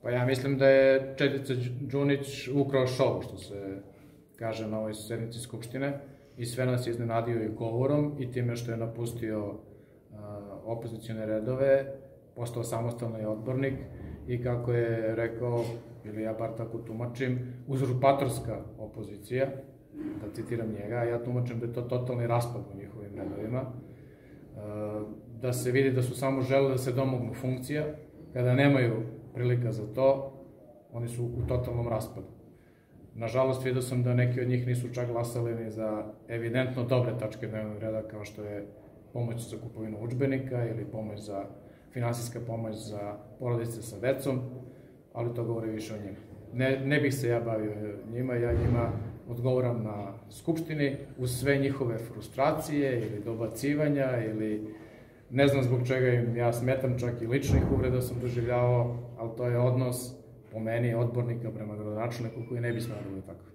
Pa ja mislim da je Čedica Đunić ukrao šovu, što se kaže na ovoj sednici Skupštine, i sve nas je iznenadio i govorom i time što je napustio opozicione redove, postao samostalni odbornik i kako je rekao, ili ja bar tako tumačim, uzurpatorska opozicija, da citiram njega, ja tumačim da je to totalni raspad u njihovim redovima, da se vidi da su samo želeli da se domognu funkcija, kada nemaju prilika za to, oni su u totalnom raspadu. Nažalost, vidio sam da neki od njih nisu čak glasali ni za evidentno dobre tačke dnevnog reda, kao što je pomoć za kupovinu udžbenika ili finansijska pomoć za porodice sa decom, ali to govori više o njima. Ne bih se ja bavio njima, ja njima odgovoram na Skupštini uz sve njihove frustracije ili dobacivanja ili ne znam zbog čega im ja smetam, čak i ličnih uvreda sam doživljavao, ali to je odnos po meni odbornika prema gradonačelniku koji ne bi smeo da bude tako.